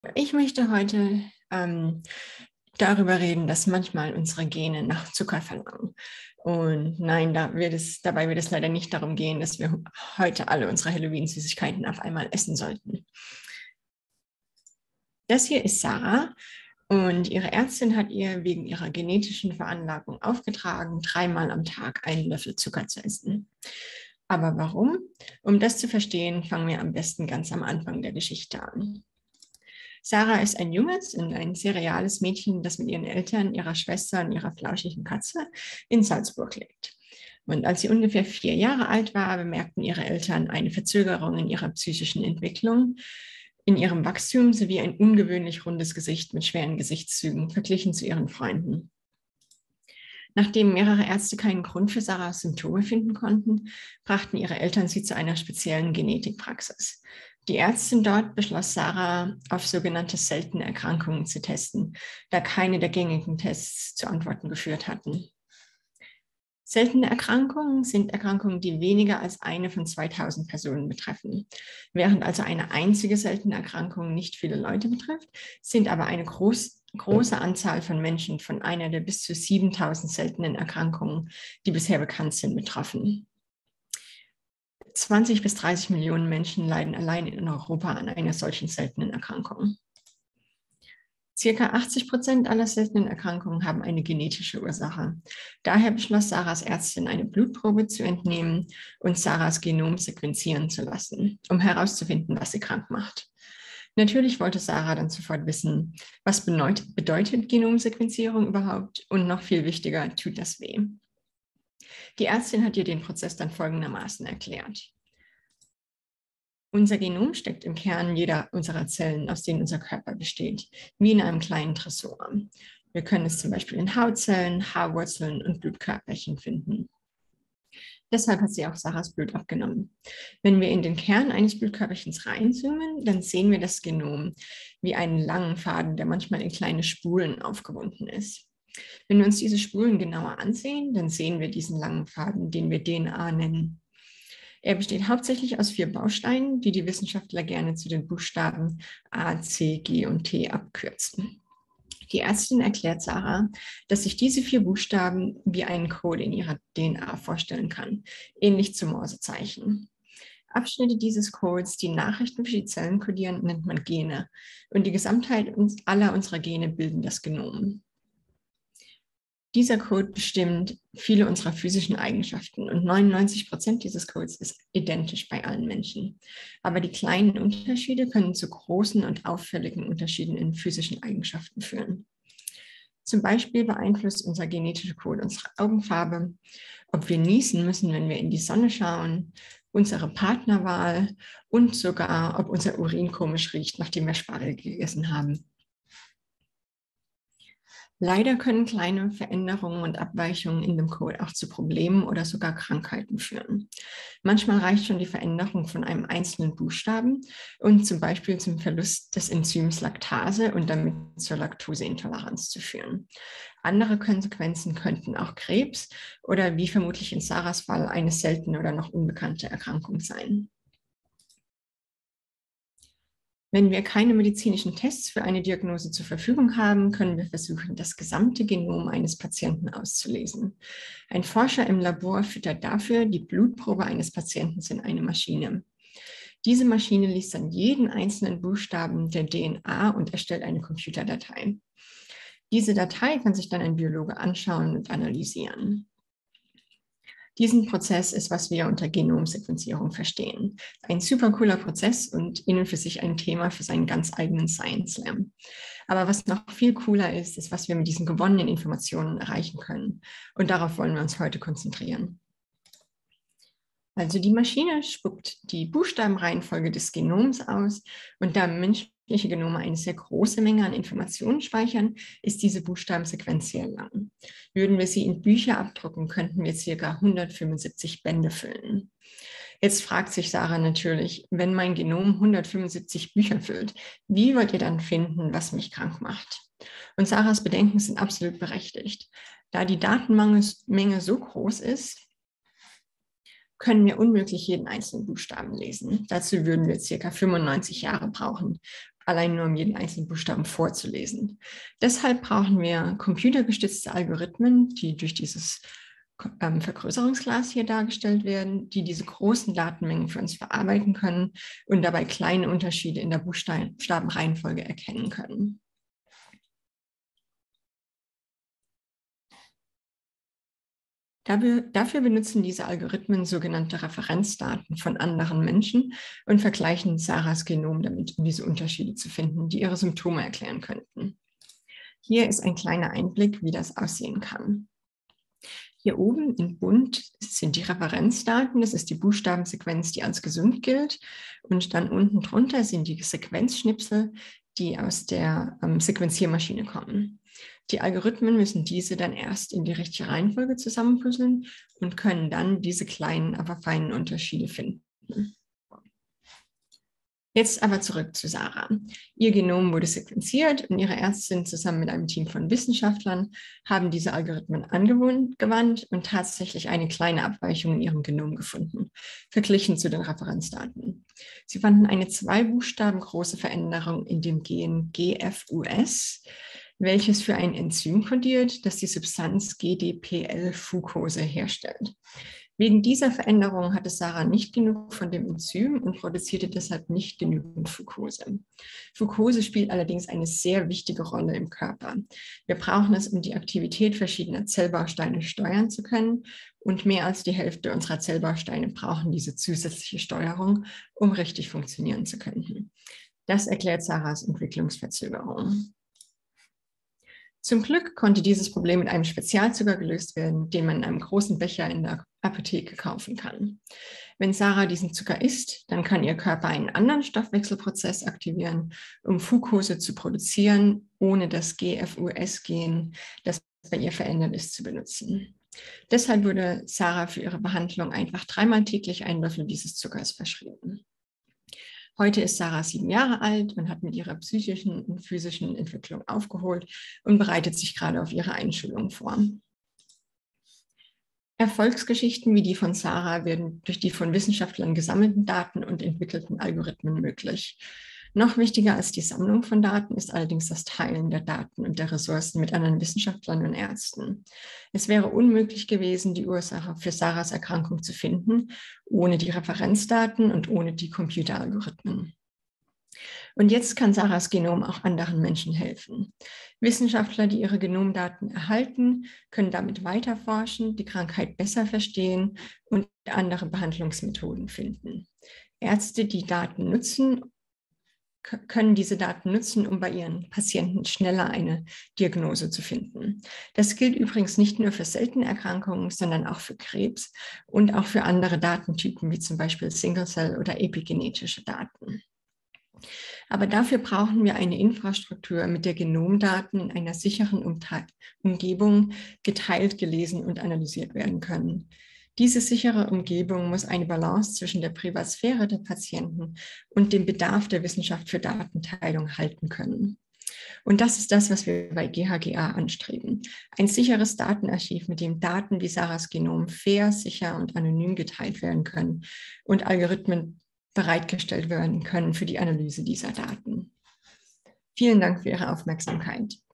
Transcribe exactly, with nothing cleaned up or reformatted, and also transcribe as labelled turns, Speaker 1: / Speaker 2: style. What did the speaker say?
Speaker 1: Ich möchte heute ähm, darüber reden, dass manchmal unsere Gene nach Zucker verlangen. Und nein, da wird es, dabei wird es leider nicht darum gehen, dass wir heute alle unsere Halloween-Süßigkeiten auf einmal essen sollten. Das hier ist Sarah und ihre Ärztin hat ihr wegen ihrer genetischen Veranlagung aufgetragen, dreimal am Tag einen Löffel Zucker zu essen. Aber warum? Um das zu verstehen, fangen wir am besten ganz am Anfang der Geschichte an. Sarah ist ein junges und ein sehr reales Mädchen, das mit ihren Eltern, ihrer Schwester und ihrer flauschigen Katze in Salzburg lebt. Und als sie ungefähr vier Jahre alt war, bemerkten ihre Eltern eine Verzögerung in ihrer psychischen Entwicklung, in ihrem Wachstum sowie ein ungewöhnlich rundes Gesicht mit schweren Gesichtszügen verglichen zu ihren Freunden. Nachdem mehrere Ärzte keinen Grund für Sarahs Symptome finden konnten, brachten ihre Eltern sie zu einer speziellen Genetikpraxis. Die Ärztin dort beschloss, Sarah auf sogenannte seltene Erkrankungen zu testen, da keine der gängigen Tests zu Antworten geführt hatten. Seltene Erkrankungen sind Erkrankungen, die weniger als eine von zweitausend Personen betreffen. Während also eine einzige seltene Erkrankung nicht viele Leute betrifft, sind aber eine groß, große Anzahl von Menschen von einer der bis zu siebentausend seltenen Erkrankungen, die bisher bekannt sind, betroffen. zwanzig bis dreißig Millionen Menschen leiden allein in Europa an einer solchen seltenen Erkrankung. Circa achtzig Prozent aller seltenen Erkrankungen haben eine genetische Ursache. Daher beschloss Sarahs Ärztin, eine Blutprobe zu entnehmen und Sarahs Genom sequenzieren zu lassen, um herauszufinden, was sie krank macht. Natürlich wollte Sarah dann sofort wissen, was bedeutet, bedeutet Genomsequenzierung überhaupt und noch viel wichtiger, tut das weh? Die Ärztin hat ihr den Prozess dann folgendermaßen erklärt. Unser Genom steckt im Kern jeder unserer Zellen, aus denen unser Körper besteht, wie in einem kleinen Tresor. Wir können es zum Beispiel in Hautzellen, Haarwurzeln und Blutkörperchen finden. Deshalb hat sie auch Sarahs Blut abgenommen. Wenn wir in den Kern eines Blutkörperchens reinzoomen, dann sehen wir das Genom wie einen langen Faden, der manchmal in kleine Spulen aufgebunden ist. Wenn wir uns diese Spulen genauer ansehen, dann sehen wir diesen langen Faden, den wir D N A nennen. Er besteht hauptsächlich aus vier Bausteinen, die die Wissenschaftler gerne zu den Buchstaben A, C, G und T abkürzen. Die Ärztin erklärt Sarah, dass sich diese vier Buchstaben wie einen Code in ihrer D N A vorstellen kann, ähnlich zum Morsezeichen. Abschnitte dieses Codes, die Nachrichten für die Zellen kodieren, nennt man Gene. Und die Gesamtheit aller unserer Gene bilden das Genom. Dieser Code bestimmt viele unserer physischen Eigenschaften und neunundneunzig Prozent dieses Codes ist identisch bei allen Menschen. Aber die kleinen Unterschiede können zu großen und auffälligen Unterschieden in physischen Eigenschaften führen. Zum Beispiel beeinflusst unser genetischer Code unsere Augenfarbe, ob wir niesen müssen, wenn wir in die Sonne schauen, unsere Partnerwahl und sogar, ob unser Urin komisch riecht, nachdem wir Spargel gegessen haben. Leider können kleine Veränderungen und Abweichungen in dem Code auch zu Problemen oder sogar Krankheiten führen. Manchmal reicht schon die Veränderung von einem einzelnen Buchstaben und zum Beispiel zum Verlust des Enzyms Laktase und damit zur Laktoseintoleranz zu führen. Andere Konsequenzen könnten auch Krebs oder wie vermutlich in Sarahs Fall eine seltene oder noch unbekannte Erkrankung sein. Wenn wir keine medizinischen Tests für eine Diagnose zur Verfügung haben, können wir versuchen, das gesamte Genom eines Patienten auszulesen. Ein Forscher im Labor füttert dafür die Blutprobe eines Patienten in eine Maschine. Diese Maschine liest dann jeden einzelnen Buchstaben der D N A und erstellt eine Computerdatei. Diese Datei kann sich dann ein Biologe anschauen und analysieren. Diesen Prozess ist, was wir unter Genomsequenzierung verstehen. Ein super cooler Prozess und innen für sich ein Thema für seinen ganz eigenen Science Slam. Aber was noch viel cooler ist, ist, was wir mit diesen gewonnenen Informationen erreichen können. Und darauf wollen wir uns heute konzentrieren. Also die Maschine spuckt die Buchstabenreihenfolge des Genoms aus und da menschliche Genome eine sehr große Menge an Informationen speichern, ist diese Buchstabensequenz sehr lang. Würden wir sie in Bücher abdrucken, könnten wir ca. hundertfünfundsiebzig Bände füllen. Jetzt fragt sich Sarah natürlich, wenn mein Genom hundertfünfundsiebzig Bücher füllt, wie wollt ihr dann finden, was mich krank macht? Und Sarahs Bedenken sind absolut berechtigt. Da die Datenmenge so groß ist, können wir unmöglich jeden einzelnen Buchstaben lesen. Dazu würden wir ca. fünfundneunzig Jahre brauchen. allein nur um jeden einzelnen Buchstaben vorzulesen. Deshalb brauchen wir computergestützte Algorithmen, die durch dieses ähm, Vergrößerungsglas hier dargestellt werden, die diese großen Datenmengen für uns verarbeiten können und dabei kleine Unterschiede in der Buchstabenreihenfolge erkennen können. Dafür, dafür benutzen diese Algorithmen sogenannte Referenzdaten von anderen Menschen und vergleichen Sarahs Genom damit, um diese Unterschiede zu finden, die ihre Symptome erklären könnten. Hier ist ein kleiner Einblick, wie das aussehen kann. Hier oben in bunt sind die Referenzdaten, das ist die Buchstabensequenz, die als gesund gilt. Und dann unten drunter sind die Sequenzschnipsel, die aus der ähm, Sequenziermaschine kommen. Die Algorithmen müssen diese dann erst in die richtige Reihenfolge zusammenpuzzeln und können dann diese kleinen, aber feinen Unterschiede finden. Jetzt aber zurück zu Sarah. Ihr Genom wurde sequenziert und ihre Ärztin zusammen mit einem Team von Wissenschaftlern haben diese Algorithmen angewandt und tatsächlich eine kleine Abweichung in ihrem Genom gefunden, verglichen zu den Referenzdaten. Sie fanden eine zwei Buchstaben große Veränderung in dem Gen G F U S, welches für ein Enzym kodiert, das die Substanz G D P L-Fucose herstellt. Wegen dieser Veränderung hatte Sarah nicht genug von dem Enzym und produzierte deshalb nicht genügend Fucose. Fucose spielt allerdings eine sehr wichtige Rolle im Körper. Wir brauchen es, um die Aktivität verschiedener Zellbausteine steuern zu können, und mehr als die Hälfte unserer Zellbausteine brauchen diese zusätzliche Steuerung, um richtig funktionieren zu können. Das erklärt Sarahs Entwicklungsverzögerung. Zum Glück konnte dieses Problem mit einem Spezialzucker gelöst werden, den man in einem großen Becher in der Apotheke kaufen kann. Wenn Sarah diesen Zucker isst, dann kann ihr Körper einen anderen Stoffwechselprozess aktivieren, um Fucose zu produzieren, ohne das G F U S-Gen, das bei ihr verändert ist, zu benutzen. Deshalb wurde Sarah für ihre Behandlung einfach dreimal täglich einen Löffel dieses Zuckers verschrieben. Heute ist Sarah sieben Jahre alt und hat mit ihrer psychischen und physischen Entwicklung aufgeholt und bereitet sich gerade auf ihre Einschulung vor. Erfolgsgeschichten wie die von Sarah werden durch die von Wissenschaftlern gesammelten Daten und entwickelten Algorithmen möglich. Noch wichtiger als die Sammlung von Daten ist allerdings das Teilen der Daten und der Ressourcen mit anderen Wissenschaftlern und Ärzten. Es wäre unmöglich gewesen, die Ursache für Sarahs Erkrankung zu finden, ohne die Referenzdaten und ohne die Computeralgorithmen. Und jetzt kann Sarahs Genom auch anderen Menschen helfen. Wissenschaftler, die ihre Genomdaten erhalten, können damit weiter forschen, die Krankheit besser verstehen und andere Behandlungsmethoden finden. Ärzte, die Daten nutzen, können diese Daten nutzen, um bei ihren Patienten schneller eine Diagnose zu finden. Das gilt übrigens nicht nur für seltene Erkrankungen, sondern auch für Krebs und auch für andere Datentypen, wie zum Beispiel Single-Cell- oder epigenetische Daten. Aber dafür brauchen wir eine Infrastruktur, mit der Genomdaten in einer sicheren Umgebung geteilt, gelesen und analysiert werden können. Diese sichere Umgebung muss eine Balance zwischen der Privatsphäre der Patienten und dem Bedarf der Wissenschaft für Datenteilung halten können. Und das ist das, was wir bei G H G A anstreben. Ein sicheres Datenarchiv, mit dem Daten wie Sarahs Genom fair, sicher und anonym geteilt werden können und Algorithmen bereitgestellt werden können für die Analyse dieser Daten. Vielen Dank für Ihre Aufmerksamkeit.